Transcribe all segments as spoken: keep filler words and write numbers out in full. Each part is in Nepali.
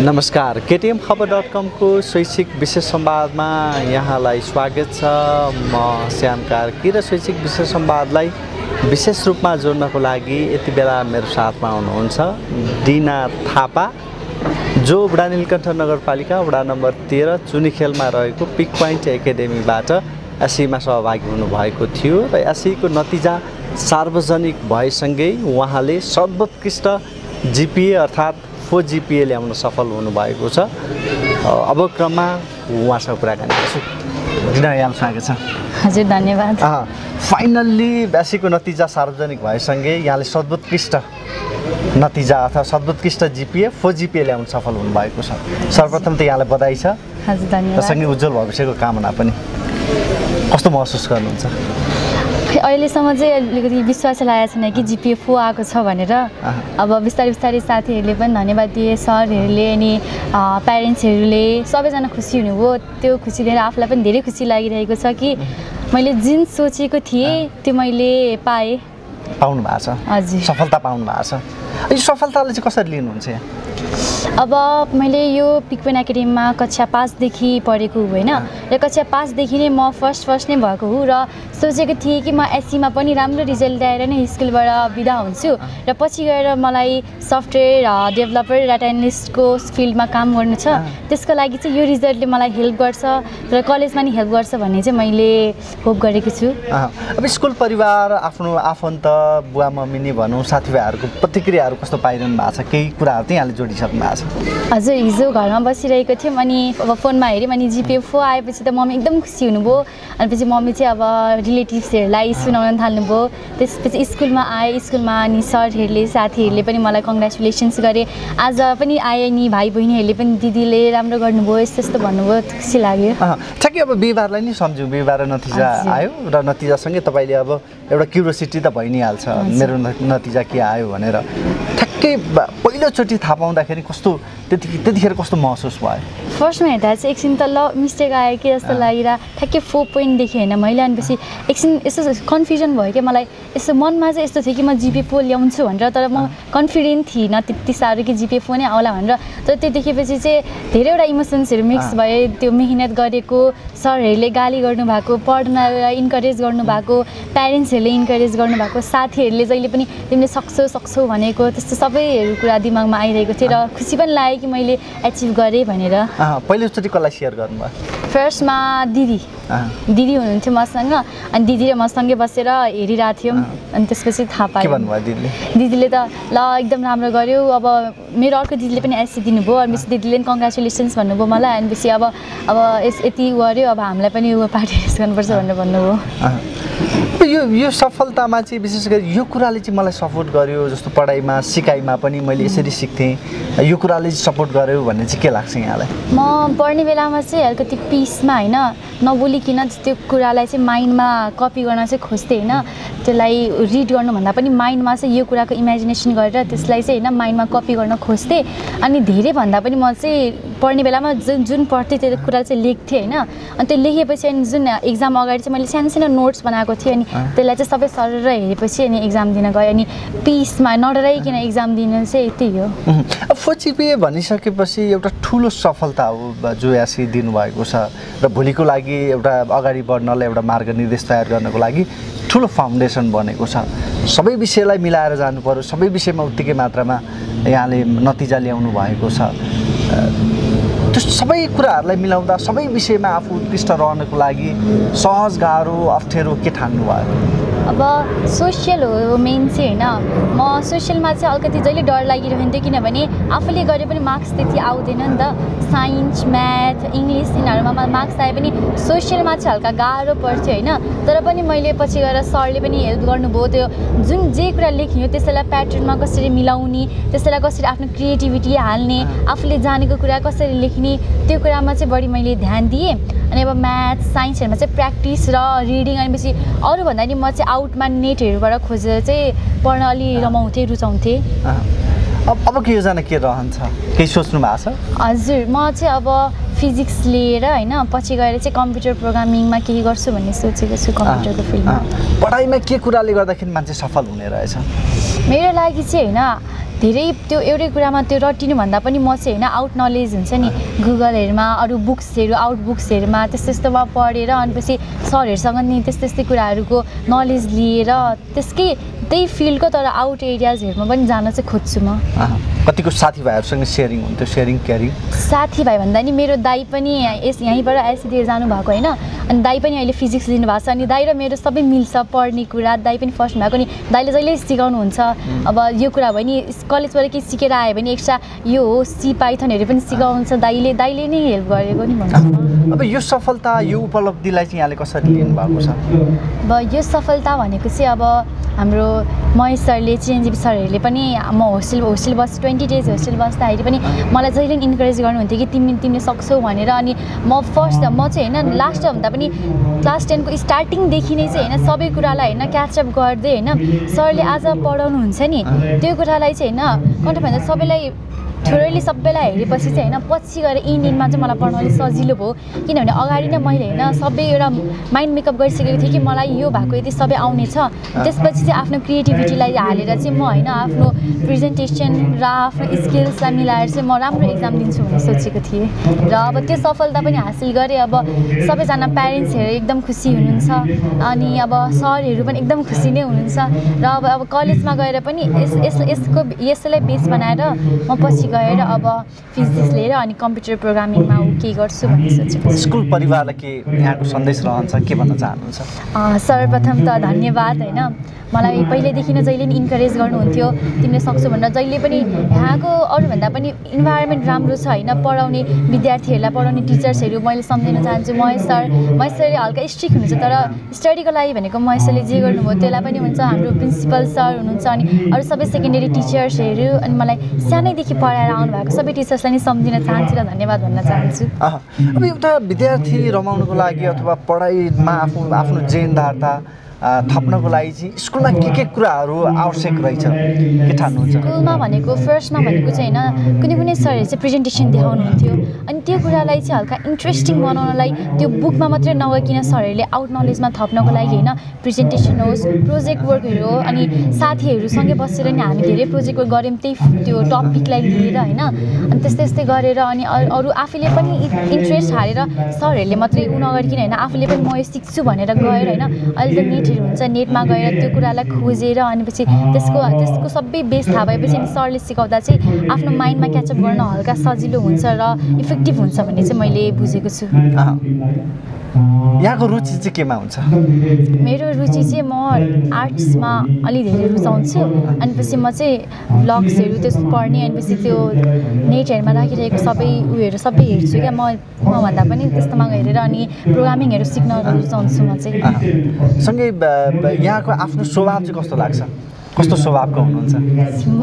नमस्कार, केटीएम खबर डट कम को शैक्षिक विशेष संवादमा यहाँलाई स्वागत छ। म श्याम कार्की र शैक्षिक विशेष संवादलाई विशेष रूपमा जोड्नको लागि यति बेला मेरो साथमा हुनुहुन्छ डिना थापा, जो वडा नीलकण्ठ नगरपालिका वडा नम्बर तेह्र चुनीखेलमा रहेको पिक पोइन्ट एकाडेमीबाट एसईमा सहभागी हुनुभएको थियो र एसईको नतिजा सार्वजनिक भएसँगै उहाँले सर्वोत्कृष्ट जिपिए अर्थात् फोर जिपिए ल्याउन सफल हुनुभएको छ। अब क्रममा उहाँसँग कुराकानी गर्छु। डिना, यहाँलाई स्वागत छ। हजुर, धन्यवाद। फाइनल्ली एसईको नतिजा सार्वजनिक भएसँगै यहाँले सर्वोत्कृष्ट नतिजा अथवा सर्वोत्कृष्ट जिपिए फोर जिपिए ल्याउन सफल हुनुभएको छ। सर्वप्रथम त यहाँलाई बधाई छ। हजुर, धन्यवाद। सँगै उज्जवल भविष्यको कामना पनि। कस्तो महसुस गर्नुहुन्छ? अहिलेसम्म चाहिँ अलिकति विश्वास लागेको छैन कि जिपिए फोर आएको छ भनेर। अब बिस्तारै बिस्तारै साथीहरूले पनि धन्यवाद दिए, सरहरूले अनि प्यारेन्ट्सहरूले सबैजना खुसी हुनुभयो। त्यो खुसी देखेर आफूलाई पनि धेरै खुसी लागिरहेको छ कि मैले जुन सोचेको थिएँ त्यो मैले पाएँ। पाउनु भएको छ? हजुर, सफलता पाउनु भएको छ। यो सफलताले चाहिँ कसरी लिनुहुन्छ? अब मैले यो पिक पोइन्ट एकाडेमीमा कक्षा पाँचदेखि पढेको होइन र कक्षा पाँचदेखि नै म फर्स्ट फर्स्ट नै भएको हुँ र सोचेको थिएँ कि म एससीमा पनि राम्रो रिजल्ट ल्याएर नै स्कुलबाट बिदा हुन्छु र पछि गएर मलाई सफ्टवेयर डेभलपर डाटा एनालिस्टको फिल्डमा काम गर्नु छ। त्यसको लागि चाहिँ यो रिजल्टले मलाई हेल्प गर्छ र कलेजमा नि हेल्प गर्छ भन्ने चाहिँ मैले होप गरेको छु। अब स्कुल परिवार, आफ्नो आफन्त, बुवा मम्मी नि भनौँ, साथीभाइहरूको प्रतिक्रियाहरू कस्तो पाइरहनु भएको छ? केही कुराहरू चाहिँ यहाँले जोडिसक्नु भएको छ? हजुर, हिजो घरमा बसिरहेको थियौँ अनि अब फोनमा हेऱ्यौँ अनि जिपिए फोर आएपछि त मम्मी एकदम खुसी हुनुभयो। अनि पछि मम्मी चाहिँ अब रिलेटिभ्सहरूलाई सुनाउन थाल्नुभयो। त्यसपछि स्कुलमा आएँ, स्कुलमा अनि सरहरूले साथीहरूले पनि मलाई कङ्ग्रेचुलेसन्स गरे। आज पनि आए नि भाइ बहिनीहरूले पनि दिदीले राम्रो गर्नुभयो यस्तो यस्तो भन्नुभयो, खुसी लाग्यो। ठ्याक्कै अब बिहिबारलाई नि सम्झौँ, बिहिबार नतिजा आयो र नतिजासँगै तपाईँले अब एउटा क्युरियोसिटी त भइ नै हाल्छ मेरो नतिजा के आयो भनेर। ठ्याक्कै पहिलोचोटि थाहा पाउँदाखेरि कस्तो त्यति त्यतिखेर कस्तो महसुस भयो? फर्स्टमा हेर्दा चाहिँ एकछिन त ल मिस्टेक आयो कि जस्तो लागिरह, ठ्याक्कै फोर पोइन्ट देखेँ होइन मैले। अनिपछि एकछिन यस्तो कन्फ्युजन भयो कि मलाई, यस्तो मनमा चाहिँ यस्तो थियो कि म जिपिए फोर ल्याउँछु भनेर, तर म कन्फिडेन्ट थिइनँ त्यति साह्रो कि जिपिए फोर नै आउला भनेर। तर त्यो देखेपछि चाहिँ धेरैवटा इमोसन्सहरू मिक्स भयो। त्यो मेहनत गरेको, सरहरूले गाली गर्नुभएको, पढ्नलाई इन्करेज गर्नुभएको, प्यारेन्ट्सहरूले इन्करेज गर्नुभएको, साथीहरूले जहिले पनि तिमीले सक्छौ सक्छौ भनेको, त्यस्तो सबैहरू कुरा दिमागमा आइरहेको थियो र खुसी पनि लाग्यो कि मैले एचिभ गरेँ भनेर। पहिलोचोटि कसलाई सेयर गर्नुभयो? फर्स्टमा दिदी दिदी हुनुहुन्थ्यो मसँग अनि दिदी र मसँगै बसेर हेरिरहेको थियौँ। अनि त्यसपछि थाहा पायो। के भन्नुभयो दिदीले? दिदीले त ल एकदम राम्रो गर्यो। अब मेरो अर्को दिदीले पनि एससी दिनुभयो। अनि दिदीले पनि कङ्ग्रेचुलेसन्स भन्नुभयो मलाई। अनि पछि अब अब यस यति गर्यो, अब हामीलाई पनि यो पार्टी रेस गर्नुपर्छ भनेर भन्नुभयो। यो यो सफलतामा चाहिँ विशेष गरी यो कुराले चाहिँ मलाई सपोर्ट गर्यो, जस्तो पढाइमा सिकाइमा पनि मैले यसरी सिक्थेँ, यो कुराले चाहिँ सपोर्ट गर्यो भन्ने चाहिँ के लाग्छ यहाँलाई? म पढ्ने बेलामा चाहिँ अलिकति पिसमा होइन नबोलिकन त्यो कुरालाई चाहिँ माइन्डमा कपी गर्न चाहिँ खोज्थेँ होइन। त्यसलाई रिड गर्नुभन्दा पनि माइन्डमा चाहिँ यो कुराको इमेजिनेसन गरेर त्यसलाई चाहिँ होइन माइन्डमा कपी गर्न खोज्थेँ। अनि धेरैभन्दा पनि म चाहिँ पढ्ने बेलामा जुन जुन पढ्थेँ त्यो कुरा चाहिँ लेख्थेँ होइन। अनि त्यो लेखेपछि अनि जुन एक्जाम अगाडि चाहिँ मैले सानो सानो नोट्स बनाएको थिएँ अनि त्यसलाई चाहिँ सबै सरेर हेरेपछि अनि एक्जाम दिन गएँ। अनि पिसमा नडराइकन एक्जाम दिनु चाहिँ त्यही हो। अब फोर जिपिए भनिसकेपछि एउटा ठुलो सफलता हो जो एसई दिनुभएको छ र भोलिको लागि एउटा अगाडि बढ्नलाई एउटा मार्ग निर्देश तयार गर्नको लागि ठुलो फाउन्डेसन बनेको छ। सबै विषयलाई मिलाएर जानु पर्यो, सबै विषयमा उत्तिकै मात्रामा यहाँले नतिजा ल्याउनु भएको छ। त्यो सबै कुराहरूलाई मिलाउँदा सबै विषयमा आफू उत्कृष्ट रहनको लागि सहज गाह्रो अप्ठ्यारो के ठान्नु भयो? अब सोसियल हो मेन चाहिँ होइन। म सोसियलमा चाहिँ अलिकति जहिले डर लागिरहन्थ्यो किनभने आफूले गरे पनि मार्क्स त्यति आउँदैन नि त। साइन्स, म्याथ, इङ्ग्लिस यिनीहरूमा मार्क्स आए पनि सोसियलमा चाहिँ हल्का गाह्रो पर्थ्यो होइन। तर पनि मैले पछि गएर सरले पनि हेल्प गर्नुभयो। त्यो जुन जे कुरा लेख्ने हो त्यसैलाई प्याटर्नमा कसरी मिलाउने, त्यसैलाई कसरी आफ्नो क्रिएटिभिटी हाल्ने, आफूले जानेको कुरा कसरी लेख्ने, त्यो कुरामा चाहिँ बढी मैले ध्यान दिएँ। अनि अब म्याथ साइन्सहरूमा चाहिँ प्र्याक्टिस र रिडिङ अनि पछि अरूभन्दा नि म चाहिँ आउटमा नेटहरूबाट खोजेर चाहिँ पढ्न अलि रमाउँथेँ, रुचाउँथेँ। अब अब के योजना के रहन्छ? केही सोच्नु भएको छ? हजुर, म चाहिँ अब फिजिक्स लिएर होइन पछि गएर चाहिँ कम्प्युटर प्रोग्रामिङमा केही गर्छु भन्ने सोचेको छु कम्प्युटरको फिल्डमा। पढाइमा के कुराले गर्दाखेरि मान्छे सफल हुने रहेछ? मेरो लागि चाहिँ होइन धेरै त्यो एउटै कुरामा त्यो रटिनुभन्दा पनि म चाहिँ होइन आउट नलेज हुन्छ नि गुगलहरूमा अरू बुक्सहरू आउट बुक्सहरूमा त्यस्तो त्यस्तोमा पढेर अनिपछि सरहरूसँग नि त्यस्तै त्यस्तै कुराहरूको नलेज लिएर त्यसकै त्यही फिल्डको तर आउट एरियाजहरूमा पनि जान चाहिँ खोज्छु म। कतिको साथीभाइहरूसँग सेयरिङ हुन्थ्यो सेयरिङ क्यारिङ? साथीभाइ भन्दा नि मेरो दाइ पनि यस यहीँबाट एससिडी जानुभएको होइन अनि दाइ पनि अहिले फिजिक्स लिनुभएको छ अनि दाइ र मेरो सबै मिल्छ पढ्ने कुरा दाइ पनि फर्स्ट भएको नि दाइले जहिले सिकाउनुहुन्छ अब यो कुरा भयो नि कलेजबाट केही सिकेर आयो भने एक्स्ट्रा यो हो सी पाइथनहरू पनि सिकाउनुहुन्छ दाइले दाइले नै हेल्प गरेको नि भन्छु। अब यो सफलता यो उपलब्धिलाई चाहिँ यहाँले कसरी लिनुभएको छ? अब यो सफलता भनेको चाहिँ अब हाम्रो महेश सरले चिरञ्जीवी सरहरूले पनि म होस्टेल होस्टेल बस ट्वेन्टी डेज होस्टेल बस्दाखेरि पनि मलाई जहिले इन्करेज गर्नुहुन्थ्यो कि तिमी तिमीले सक्छौ भनेर अनि म फर्स्ट म चाहिँ होइन लास्ट भन्दा पनि क्लास टेनको स्टार्टिङदेखि नै चाहिँ होइन सबै कुरालाई होइन क्याचअप गर्दै होइन सरले आज पढाउनुहुन्छ नि त्यो कुरालाई चाहिँ होइन कन्ट भन्दा सबैलाई थोरैले सबैलाई हेरेपछि चाहिँ होइन पछि गएर इन्डियनमा चाहिँ मलाई पढाउनु सजिलो भयो किनभने अगाडि नै मैले होइन सबै एउटा माइन्ड मेकअप गरिसकेको थिएँ कि मलाई यो भएको यति सबै आउने छ त्यसपछि चाहिँ आफ्नो क्रिएटिभिटीलाई हालेर चाहिँ म होइन आफ्नो प्रेजेन्टेसन र आफ्नो स्किल्सलाई मिलाएर चाहिँ म राम्रो इक्जाम दिन्छु भन्ने सोचेको थिएँ र अब त्यो सफलता पनि हासिल गरेँ। अब सबैजना प्यारेन्ट्सहरू एकदम खुसी हुनुहुन्छ अनि अब सरहरू पनि एकदम खुसी नै हुनुहुन्छ र अब अब कलेजमा गएर पनि यस यस यसको यसलाई बेस बनाएर म पछि गएर अब फिजिक्स लिएर अनि कम्प्युटर प्रोग्रामिङमा के गर्छु भन्ने सोचेको छु। स्कुल परिवारलाई के यहाँको सन्देश रहन्छ के भन्न चाहनुहुन्छ? सर्वप्रथम त धन्यवाद होइन मलाई पहिल्यैदेखि नै जहिले नि इन्करेज गर्नुहुन्थ्यो तिमीले सक्छौ भनेर जहिले पनि यहाँको अरूभन्दा पनि इन्भाइरोमेन्ट राम्रो छ होइन पढाउने विद्यार्थीहरूलाई पढाउने टिचर्सहरू मैले सम्झिन चाहन्छु। महेश सर महेश सरले हल्का स्ट्रिक्ट हुनुहुन्छ तर स्टडीको लागि भनेको महेश सरले जे गर्नुभयो त्यसलाई पनि हुन्छ हाम्रो प्रिन्सिपल सर हुनुहुन्छ अनि अरू सबै सेकेन्डरी टिचर्सहरू अनि मलाई सानैदेखि पढाएर आउनुभएको सबै टिचर्सलाई नै सम्झिन चाहन्छु र धन्यवाद भन्न चाहन्छु। अब एउटा विद्यार्थी रमाउनुको लागि अथवा पढाइमा आफ्नो आफ्नो जेनदारता थप्नको लागि चाहिँ स्कुलमा के के कुराहरू आवश्यक रहेछ के ठान्नुहुन्छ? स्कुलमा भनेको फर्स्टमा भनेको चाहिँ होइन कुनै कुनै सरहरूले चाहिँ प्रेजेन्टेसन देखाउनुहुन्थ्यो अनि त्यो कुरालाई चाहिँ हल्का इन्ट्रेस्टिङ बनाउनलाई त्यो बुकमा मात्रै नगइकन सरहरूले आउट नलेजमा थप्नको लागि होइन प्रेजेन्टेसन होस् प्रोजेक्ट वर्कहरू हो अनि साथीहरूसँगै बसेर नि हामी धेरै प्रोजेक्ट वर्क गऱ्यौँ त्यही त्यो टपिकलाई लिएर होइन अनि त्यस्तै त्यस्तै गरेर अनि अरू आफूले पनि इन्ट्रेस्ट हालेर सरहरूले मात्रै उ नगरिकन होइन आफूले पनि म यो सिक्छु भनेर गएर होइन अहिले त नेटहरू हुन्छ नेटमा गएर त्यो कुरालाई खोजेर अनि पछि त्यसको त्यसको सबै बेस थाहा भएपछि अनि सरले सिकाउँदा चाहिँ आफ्नो माइन्डमा क्याचअप गर्न हल्का सजिलो हुन्छ र इफेक्टिभ हुन्छ भन्ने चाहिँ मैले बुझेको छु। यहाँको रुचि चाहिँ केमा हुन्छ? मेरो रुचि चाहिँ म आर्ट्समा अलि धेरै रुचाउँछु अनि पछि म चाहिँ ब्लग्सहरू त्यस्तो पढ्ने अनि पछि त्यो नेटहरूमा राखिरहेको सबै उयोहरू सबै हेर्छु क्या म मभन्दा पनि त्यस्तोमा हेरेर अनि प्रोग्रामिङहरू सिक्न रुचाउँछु म चाहिँ। सँगै यहाँको आफ्नो स्वभाव चाहिँ कस्तो लाग्छ? कस्तो स्वभावको हुनुहुन्छ? म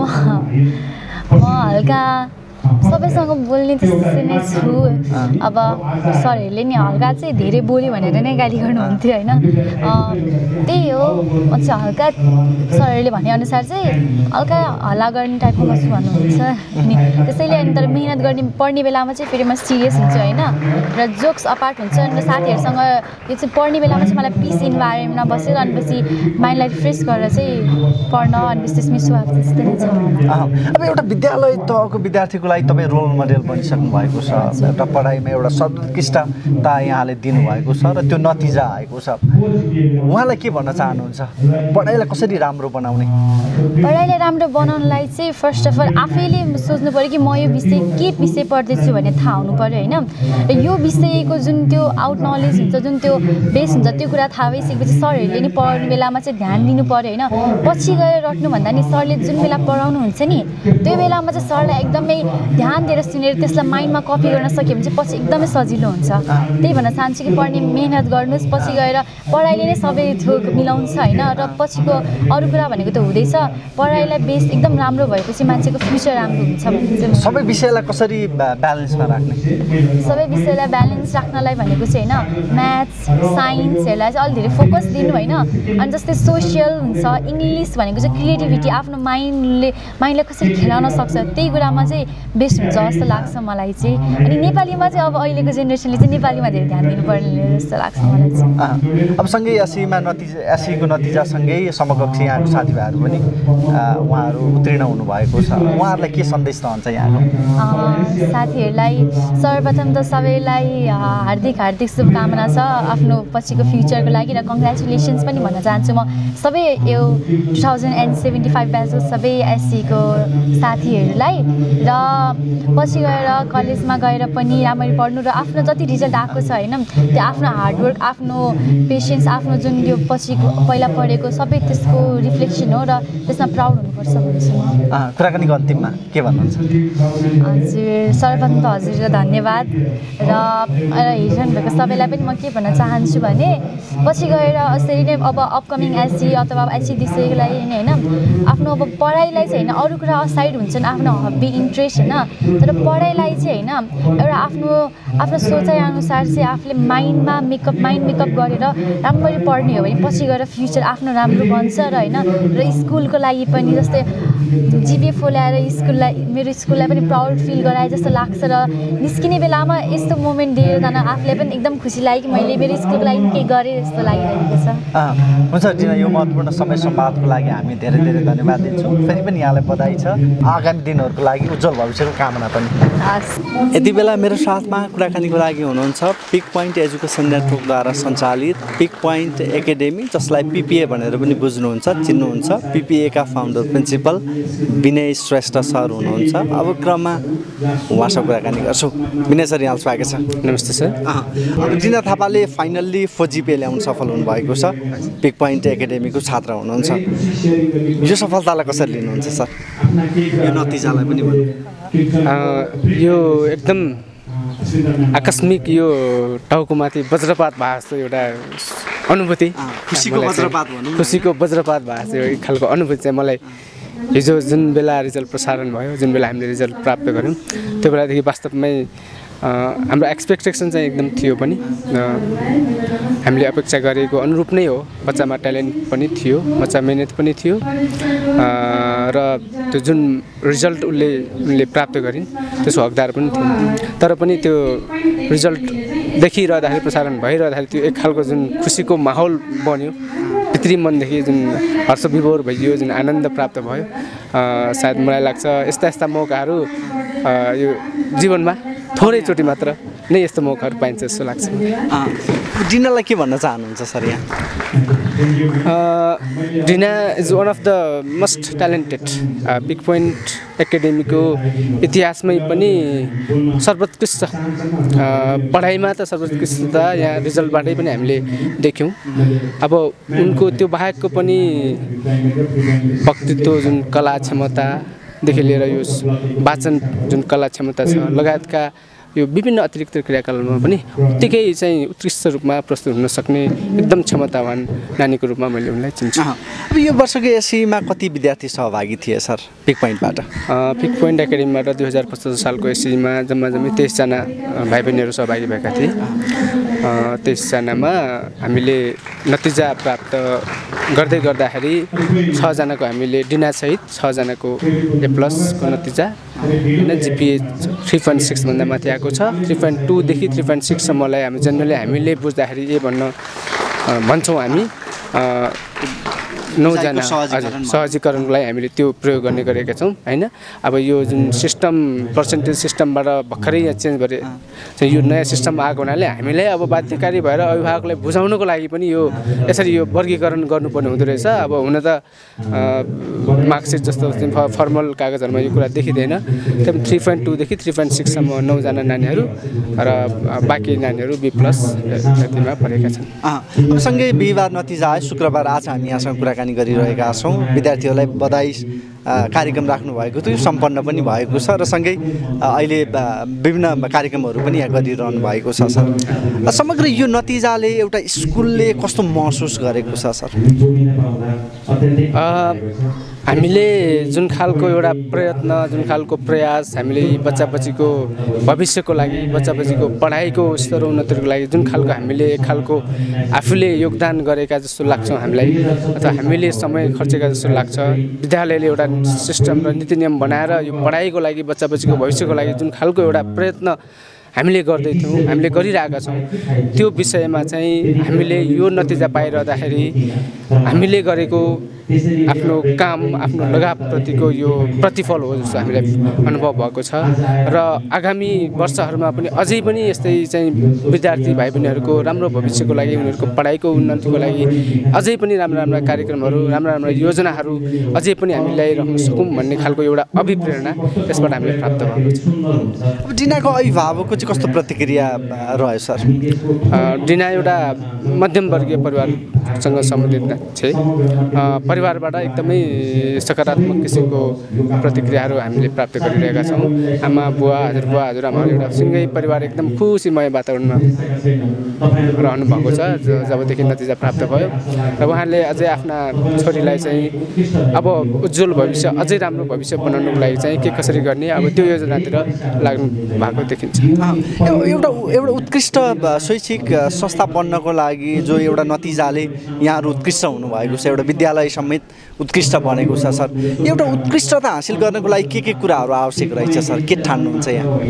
म हल्का सबैसँग बोल्ने त्यस्तो नै छु। अब सरहरूले नि हल्का चाहिँ धेरै बोल्यो भनेर नै गाली गर्नुहुन्थ्यो होइन त्यही हो म चाहिँ हल्का सरहरूले भनेअनुसार चाहिँ हल्का हल्ला गर्ने टाइपको बस्छु भन्नुहुन्छ अनि त्यसैले अनि तर मिहिनेत गर्ने पढ्ने बेलामा चाहिँ फेरि म सिरियस हुन्छु होइन र जोक्स अपार्ट हुन्छ र साथीहरूसँग यो चाहिँ पढ्ने बेलामा चाहिँ मलाई पिस इन्भाइरोमेन्टमा बसेर अनिपछि माइन्डलाई रिफ्रेस गरेर चाहिँ पढ्न अनि त्यसमै स्वभाव त्यस्तै नै छ। अब एउटा विद्यालय तहको विद्यार्थीको लागि तपाईँ रोल मोडेल बनिसक्नु भएको छ एउटा पढाइमा एउटा सर्वोत्कृष्टता यहाँले दिनुभएको छ र त्यो नतिजा आएको छ उहाँलाई के भन्न चाहनुहुन्छ? पढाइलाई कसरी राम्रो बनाउने? पढाइलाई राम्रो बनाउनलाई चाहिँ फर्स्ट अफ अल आफैले सोच्नु पऱ्यो कि म यो विषय के विषय पढ्दैछु भन्ने थाहा हुनु पऱ्यो होइन र यो विषयको जुन त्यो आउट नलेज हुन्छ जुन त्यो बेस हुन्छ त्यो कुरा थाहा भइसकेपछि सरहरूले नि पढ्ने बेलामा चाहिँ ध्यान दिनु पऱ्यो होइन पछि गएर रट्नुभन्दा नि सरले जुन बेला पढाउनुहुन्छ नि त्यो बेलामा चाहिँ सरलाई एकदमै ध्यान दिएर सुनेर त्यसलाई माइन्डमा कपी गर्न सक्यो भने चाहिँ पछि एकदमै सजिलो हुन्छ। त्यही भन्न चाहन्छु कि पढ्ने मेहनत गर्नुहोस् पछि गएर पढाइले नै सबै थोक मिलाउँछ होइन र पछिको अरू कुरा भनेको त हुँदैछ पढाइलाई बेस एकदम राम्रो भएपछि मान्छेको फ्युचर राम्रो हुन्छ भन्ने चाहिँ सबै विषयलाई कसरी ब्यालेन्समा राख्ने? सबै विषयलाई ब्यालेन्स राख्नलाई भनेको चाहिँ होइन म्याथ्स साइन्सहरूलाई चाहिँ अलिक धेरै फोकस दिनु होइन अनि जस्तै सोसियल हुन्छ इङ्ग्लिस भनेको चाहिँ क्रिएटिभिटी आफ्नो माइन्डले माइन्डलाई कसरी खेलाउन सक्छ त्यही कुरामा चाहिँ बेस्ट हुन्छ जस्तो लाग्छ मलाई चाहिँ। अनि नेपालीमा चाहिँ अब अहिलेको जेनेरेसनले चाहिँ नेपालीमा धेरै ध्यान दिनुपर्ने जस्तो लाग्छ मलाई चाहिँ। अब सँगै एससीमा नतिजा एससीको नतिजासँगै समकक्षी यहाँको साथीभाइहरू पनि उहाँहरू उत्तीर्ण हुनुभएको छ, उहाँहरूलाई के सन्देश रहन्छ यहाँको? साथीहरूलाई सर्वप्रथम त सबैलाई हार्दिक हार्दिक शुभकामना छ आफ्नो पछिको फ्युचरको लागि र कङ्ग्रेचुलेसन्स पनि भन्न चाहन्छु म सबै यो two thousand and seventy five ब्याचको सबै एससीको साथीहरूलाई। र पछि गएर कलेजमा गएर पनि राम्ररी पढ्नु र आफ्नो जति रिजल्ट आएको छ होइन त्यो आफ्नो हार्डवर्क, आफ्नो पेसेन्स, आफ्नो जुन यो पछिको पहिला पढेको सबै त्यसको रिफ्लेक्सन हो र त्यसमा प्राउड हुनुपर्छ भन्छु म। कुराकानीको अन्तिममा के भन्नुहुन्छ? हजुर सर्वप्रथम त हजुरलाई धन्यवाद र हेरिरहनु भएको सबैलाई पनि म के भन्न चाहन्छु भने पछि गएर यसरी नै अब अपकमिङ एससी अथवा एससी दिसैको लागि नै होइन आफ्नो अब पढाइलाई चाहिँ होइन अरू कुरा असाइड हुन्छन्, आफ्नो हबी इन्ट्रेस्ट होइन, तर पढाइलाई चाहिँ होइन एउटा आफ्नो आफ्नो सोचाइ अनुसार चाहिँ आफूले माइन्डमा मेकअप माइन्ड मेकअप गरेर राम्ररी पढ्ने हो भने पछि गएर फ्युचर आफ्नो राम्रो बन्छ र होइन र स्कुलको लागि पनि जस्तै जिपे फोल्याएर स्कुललाई मेरो स्कुललाई पनि प्राउड फिल गराए जस्तो लाग्छ र निस्किने बेलामा यस्तो मोमेन्ट दिएर जान आफूलाई पनि एकदम खुसी लाग्यो कि मैले मेरो स्कुलको लागि केही गरेँ जस्तो लागिरहेको छ। हुन्छ डिना, यो महत्त्वपूर्ण समय संवादको लागि हामी धेरै धेरै धन्यवाद दिन्छौँ। फेरि पनि यहाँलाई बधाई छ, आगामी दिनहरूको लागि उज्जवल भविष्यको कामना पनि। यति बेला मेरो साथमा कुराकानीको लागि हुनुहुन्छ पिक पोइन्ट एजुकेसन नेटवर्कद्वारा सञ्चालित पिक पोइन्ट एकाडेमी, जसलाई पिपिए भनेर पनि बुझ्नुहुन्छ चिन्नुहुन्छ। पिपिएका founder principal Binay Shrestha sir हुनुहुन्छ। अब क्रममा उहाँसँग कुराकानी गर्छौँ। विनय सर, यहाँ स्वागत छ। नमस्ते सर। अब डिना थापाले फाइनल्ली फोर जिपे ल्याउनु सफल हुनुभएको छ, पिक पोइन्ट एकाडेमीको छात्र हुनुहुन्छ। यो सफलतालाई कसरी लिनुहुन्छ सर? यो नतिजालाई पनि भन्नु। यो एकदम आकस्मिक यो टाउकोमाथि वज्रपात भएको जस्तो एउटा अनुभूति, खुसीको वज्रपात भनौँ, खुसीको वज्रपात भएको छ। यो खालको अनुभूति चाहिँ मलाई हिजो जुन बेला रिजल्ट प्रसारण भयो, जुन बेला हामीले रिजल्ट प्राप्त गऱ्यौँ त्यो बेलादेखि वास्तवमै हाम्रो एक्सपेक्टेसन चाहिँ एकदम थियो पनि, हामीले अपेक्षा गरेको अनुरूप नै हो। बच्चामा ट्यालेन्ट पनि थियो, बच्चा मेहनत पनि थियो र त्यो जुन रिजल्ट उसले उनले प्राप्त गरिन् त्यसको हकदार पनि थियो। तर पनि त्यो रिजल्ट देखिरहँदाखेरि, प्रसारण भइरहँदाखेरि त्यो एक खालको जुन खुसीको माहौल बन्यो, भित्री मनदेखि जुन हर्ष विभोर भइयो, जुन आनन्द प्राप्त भयो। सायद मलाई लाग्छ यस्ता यस्ता मौकाहरू यो जीवनमा थोरैचोटि मात्र नै यस्तो मौकाहरू पाइन्छ जस्तो लाग्छ। डिनालाई के भन्न चाहनुहुन्छ सर यहाँ? Dina is one of the most talented. Peak point एकाडेमीको इतिहासमै पनि सर्वोत्कृष्ट पढाइमा त सर्वोत्कृष्टता यहाँ रिजल्टबाटै पनि हामीले देख्यौँ। अब उनको त्यो बाहेकको पनि वक्तित्व, जुन कला क्षमतादेखि लिएर यो वाचन जुन कला क्षमता छ लगायतका यो विभिन्न अतिरिक्त क्रियाकलापमा पनि उत्तिकै चाहिँ उत्कृष्ट रूपमा प्रस्तुत हुन सक्ने एकदम क्षमतावान नानीको रूपमा मैले उनलाई चिन्छु। अब यो वर्षको एससीमा कति विद्यार्थी सहभागी थिए सर पिक पोइन्टबाट? पिक पोइन्ट एकाडेमीबाट दुई हजार पचहत्तर सालको एससीमा जम्मा जम्मी तेइसजना भाइ बहिनीहरू सहभागी भएका थिए। तेइसजनामा हामीले नतिजा प्राप्त गर्दै गर्दाखेरि छजनाको हामीले डिनासहित छजनाको ए प्लसको नतिजा होइन, जिपिए थ्री पोइन्ट सिक्सभन्दा माथि आएको छ। थ्री पोइन्ट टूदेखि थ्री पोइन्ट सिक्ससम्मलाई हामी जेनरली हामीले बुझ्दाखेरि ए भन्न भन्छौँ हामी नौजना हजुर सहजीकरणको लागि हामीले त्यो प्रयोग गर्ने गरेका छौँ होइन। अब यो जुन सिस्टम पर्सेन्टेज सिस्टमबाट भर्खरै यहाँ चेन्ज गरे चाहिँ यो नयाँ सिस्टम आएको हुनाले हामीलाई अब बाध्यकारी भएर अभिभावकलाई बुझाउनको लागि पनि यो यसरी यो वर्गीकरण गर्नुपर्ने हुँदो रहेछ। अब हुन त मार्कसिट जस्तो फर्मल कागजहरूमा यो कुरा देखिँदैन। त्यहाँदेखि थ्री पोइन्ट टूदेखि थ्री पोइन्ट सिक्ससम्म नौजना नानीहरू र बाँकी नानीहरू बी प्लस जातिमा पढेका छन्। सँगै बिहिबार नतिजा आयो, शुक्रबार आज हामी यहाँसँग कुराकानी गरिरहेका छौँ। विद्यार्थीहरूलाई बधाई कार्यक्रम राख्नुभएको थियो, सम्पन्न पनि भएको छ र सँगै अहिले विभिन्न कार्यक्रमहरू पनि यहाँ गरिरहनु भएको छ सर। समग्र यो नतिजाले एउटा स्कुलले कस्तो महसुस गरेको छ सर? हामीले जुन खालको एउटा प्रयत्न, जुन खालको प्रयास हामीले बच्चा बच्चीको भविष्यको लागि, बच्चा बच्चीको पढाइको स्तर उन्नतिको लागि जुन खालको हामीले एक खालको आफूले योगदान गरेका जस्तो लाग्छ हामीलाई, अथवा हामीले समय खर्चेका जस्तो लाग्छ। विद्यालयले एउटा सिस्टम र नीति नियम बनाएर यो पढाइको लागि बच्चा बच्चीको भविष्यको लागि जुन खालको एउटा प्रयत्न हामीले गर्दैथ्यौँ हामीले गरिरहेका छौँ त्यो विषयमा चाहिँ हामीले यो नतिजा पाइरहँदाखेरि हामीले गरेको आफ्नो काम आफ्नो लगावप्रतिको यो प्रतिफल हो जस्तो हामीलाई अनुभव भएको छ र आगामी वर्षहरूमा पनि अझै पनि यस्तै चाहिँ विद्यार्थी भाइ बहिनीहरूको राम्रो भविष्यको लागि उनीहरूको पढाइको उन्नतिको लागि अझै पनि राम्रा राम्रा कार्यक्रमहरू राम्रा राम्रा योजनाहरू अझै पनि हामी ल्याइरहन सकौँ भन्ने खालको एउटा अभिप्रेरणा त्यसबाट हामीले प्राप्त भएको छ। अब डिनाको अभिभावकको चाहिँ कस्तो प्रतिक्रिया रह्यो सर? डिना एउटा मध्यमवर्गीय परिवारसँग सम्बन्धित छ। परिवारबाट एकदमै सकारात्मक किसिमको प्रतिक्रियाहरू हामीले प्राप्त गरिरहेका छौँ। आमा बुवा हजुरबुवा हजुरआमाहरू एउटा सँगै परिवार एकदम खुसीमय वातावरणमा रहनु भएको छ जबदेखि नतिजा प्राप्त भयो र उहाँले अझै आफ्ना छोरीलाई चाहिँ अब उज्जवल भविष्य अझै राम्रो भविष्य बनाउनुको लागि चाहिँ के कसरी गर्ने अब त्यो योजनातिर लाग्नु भएको देखिन्छ। एउटा एउटा उत्कृष्ट शैक्षिक संस्था बन्नको लागि जो एउटा नतिजाले यहाँहरू उत्कृष्ट हुनुभएको छ, एउटा विद्यालय समेत उत्कृष्ट बनेको छ सर, एउटा उत्कृष्टता हासिल गर्नको लागि के के कुराहरू आवश्यक रहेछ सर? के ठान्नुहुन्छ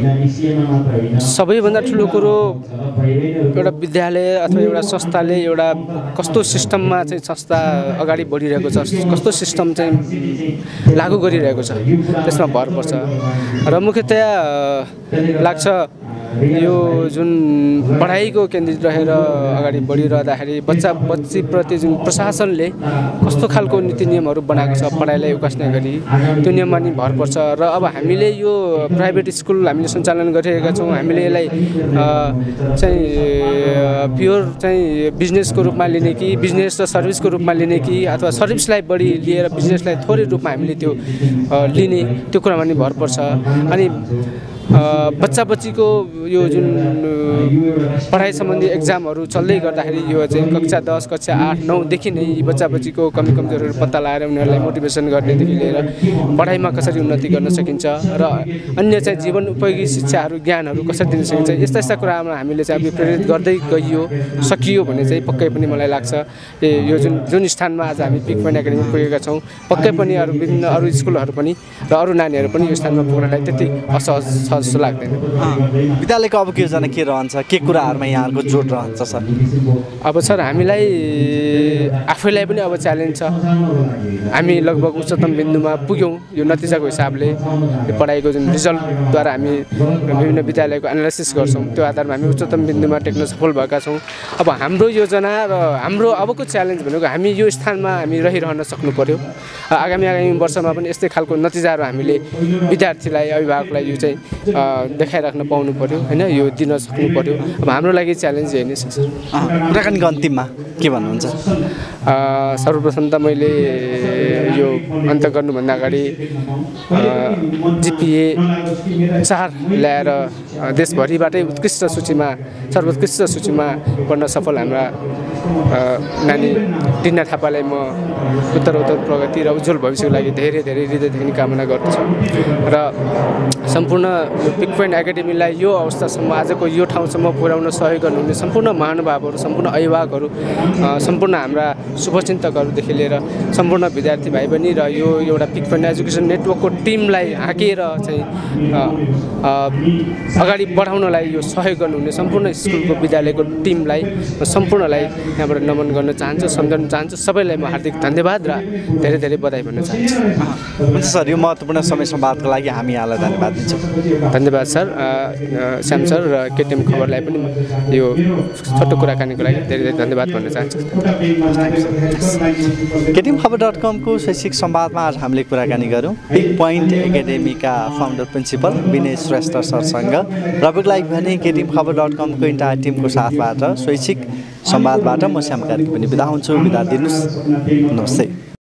यहाँ? सबैभन्दा ठुलो कुरो एउटा विद्यालय अथवा एउटा संस्थाले एउटा कस्तो सिस्टममा चाहिँ संस्था अगाडि बढिरहेको छ, कस्तो सिस्टम चाहिँ लागू गरिरहेको छ त्यसमा भर पर्छ र मुख्यतया लाग्छ यो जुन पढाइको केन्द्रित रहेर अगाडि बढिरहँदाखेरि बच्चा बच्चीप्रति जुन प्रशासनले कस्तो खालको नीति नियमहरू बनाएको छ पढाइलाई उकास्ने गरी त्यो नियममा नि भर पर्छ र अब हामीले यो प्राइभेट स्कुल हामीले सञ्चालन गरिरहेका छौँ। हामीले यसलाई चाहिँ प्योर चाहिँ बिजनेसको रूपमा लिने कि बिजनेस र सर्भिसको रूपमा लिने कि अथवा सर्भिसलाई बढी लिएर बिजनेसलाई थोरै रूपमा हामीले त्यो लिने त्यो कुरामा नि भर पर्छ। अनि बच्चा बच्चीको यो जुन पढाइ सम्बन्धी एक्जामहरू चल्दै गर्दाखेरि यो चाहिँ कक्षा दस कक्षा आठ नौदेखि नै बच्चा बच्चीको कमी कमजोरहरू पत्ता लगाएर उनीहरूलाई मोटिभेसन गर्नेदेखि लिएर पढाइमा कसरी उन्नति गर्न सकिन्छ र अन्य चाहिँ जीवन उपयोगी शिक्षाहरू ज्ञानहरू कसरी दिन सकिन्छ यस्ता यस्ता कुरामा हामीले चाहिँ प्रेरित गर्दै गइयो सकियो भने चाहिँ पक्कै पनि मलाई लाग्छ ए यो जुन जुन स्थानमा आज हामी पिक पोइन्ट एकाडेमी पुगेका छौँ पक्कै पनि अरू विभिन्न अरू स्कुलहरू पनि र अरू नानीहरू पनि यो स्थानमा पुग्नलाई त्यति असहज जस्तो लाग्दैन। विद्यालयको अब के योजना के रहन्छ, के कुराहरूमा यहाँहरूको जोड रहन्छ सर? अब सर हामीलाई आफैलाई पनि अब च्यालेन्ज छ। हामी लगभग उच्चतम बिन्दुमा पुग्यौँ यो नतिजाको हिसाबले यो पढाइको जुन रिजल्टद्वारा हामी विभिन्न विद्यालयको एनालाइसिस गर्छौँ त्यो आधारमा हामी उच्चतम बिन्दुमा टेक्न सफल भएका छौँ। अब हाम्रो योजना र हाम्रो अबको च्यालेन्ज भनेको हामी यो स्थानमा हामी रहिरहन सक्नु पर्यो। आगामी आगामी वर्षमा पनि यस्तै खालको नतिजाहरू हामीले विद्यार्थीलाई अभिभावकलाई यो चाहिँ देखाइराख्न पाउनु पर्यो होइन, यो दिन सक्नु पर्यो। अब हाम्रो लागि च्यालेन्ज यही नै छ सर। कुराकानीको अन्तिममा के भन्नुहुन्छ? सर्वप्रथम त मैले यो अन्त गर्नुभन्दा अगाडि जिपिए चार ल्याएर देशभरिबाटै उत्कृष्ट सूचीमा सर्वोत्कृष्ट सूचीमा पढ्न सफल हाम्रा नानी डिना थापालाई म उत्तरोत्तर प्रगति र उज्जवल भविष्यको लागि धेरै धेरै हृदयदेखि कामना गर्दछु र सम्पूर्ण यो पिक पोइन्ट एकाडेमीलाई यो अवस्थासम्म आजको यो ठाउँसम्म पुर्याउन सहयोग गर्नुहुने सम्पूर्ण महानुभावहरू सम्पूर्ण अभिभावकहरू सम्पूर्ण हाम्रा शुभचिन्तकहरूदेखि लिएर सम्पूर्ण विद्यार्थी भाइ बहिनी र यो एउटा पिक पोइन्ट एजुकेसन नेटवर्कको टिमलाई हाँकेर चाहिँ अगाडि बढाउनलाई यो सहयोग गर्नुहुने सम्पूर्ण स्कुलको विद्यालयको टिमलाई सम्पूर्णलाई यहाँबाट नमन गर्न चाहन्छु, सम्झाउन चाहन्छु। सबैलाई म हार्दिक धन्यवाद र धेरै धेरै बधाई भन्न चाहन्छु। हुन्छ सर, यो महत्त्वपूर्ण समय संवादको लागि हामी यहाँलाई धन्यवाद दिन्छौँ। धन्यवाद सर, श्याम सर र केटिएम खबरलाई पनि यो छोटो कुराकानीको लागि धेरै धेरै धन्यवाद भन्न चाहन्छु। केटिएम खबर डट कमको शैक्षिक संवादमा आज हामीले कुराकानी गऱ्यौँ पिक पोइन्ट एकाडेमीका फाउन्डर प्रिन्सिपल विनय श्रेष्ठ सरसँग। र बेग्लायक भने केटिएम खबर डट कमको इन्टायर टिमको साथबाट शैक्षिक संवादबाट म श्याम कार्की पनि बिदा हुन्छु। बिदा दिनुहोस्, नमस्ते।